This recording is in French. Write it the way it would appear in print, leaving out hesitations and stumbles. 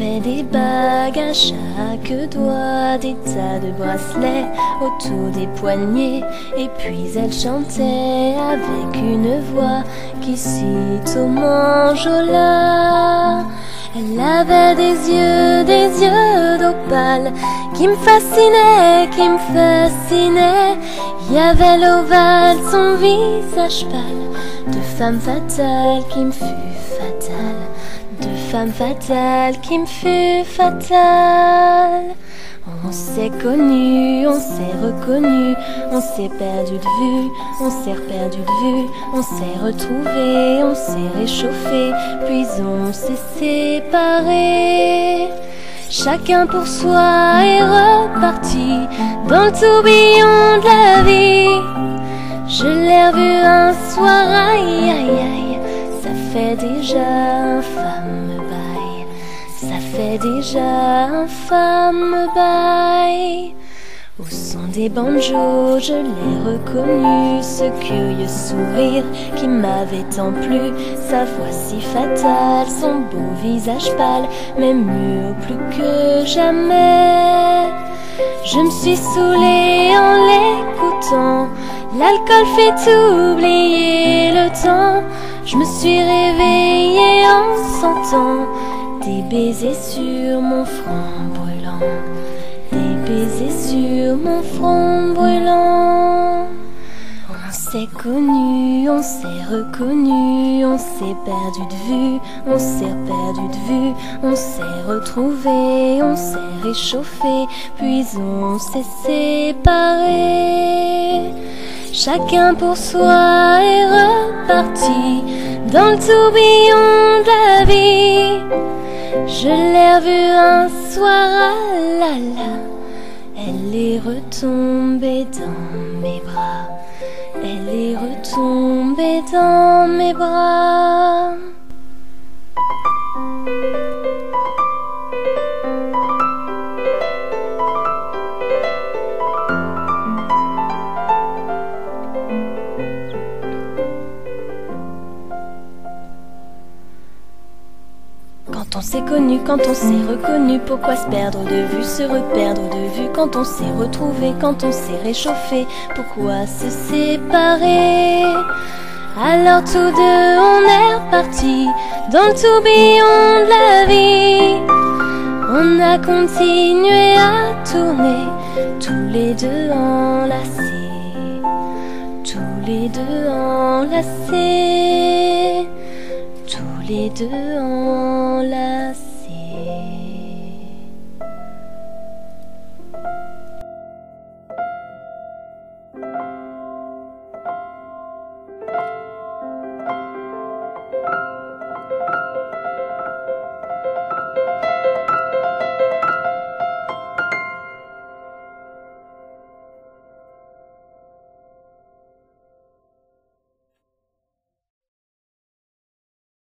avait des bagues à chaque doigt, des tas de bracelets autour des poignets. Et puis elle chantait avec une voix qui cite au manjola. Elle avait des yeux d'opale qui me fascinaient, qui me fascinaient. Il y avait l'ovale, son visage pâle, de femme fatale qui me fut fatale, de femme fatale qui me fut fatale. On s'est connus, on s'est reconnus, on s'est perdu de vue, on s'est reperdu de vue, on s'est retrouvés, on s'est réchauffés, puis on s'est séparés. Chacun pour soi est reparti dans le tourbillon de la vie. Je l'ai revu un soir, aïe aïe aïe, ça fait déjà un fameux bail, ça fait déjà un fameux bail. Au son des banjos, je l'ai reconnu, ce curieux sourire qui m'avait tant plu, sa voix si fatale, son beau visage pâle, mais mûr plus que jamais. Je me suis saoulée en l'écoutant, l'alcool fait oublier le temps. Je me suis réveillée en sentant des baisers sur mon front brûlant, des baisers sur mon front brûlant. On s'est connus, on s'est reconnus, on s'est perdu de vue, on s'est perdu de vue, on s'est retrouvés, on s'est réchauffés, puis on s'est séparés. Chacun pour soi est reparti dans le tourbillon de la vie. Je l'ai revue un soir, ah là là, elle est retombée dans mes bras, elle est retombée dans mes bras. Quand on s'est connu, quand on s'est reconnu, pourquoi se perdre de vue, se reperdre de vue? Quand on s'est retrouvé, quand on s'est réchauffé, pourquoi se séparer? Alors tous deux on est repartis dans le tourbillon de la vie. On a continué à tourner, tous les deux enlacés, tous les deux enlacés, tous les deux enlacés.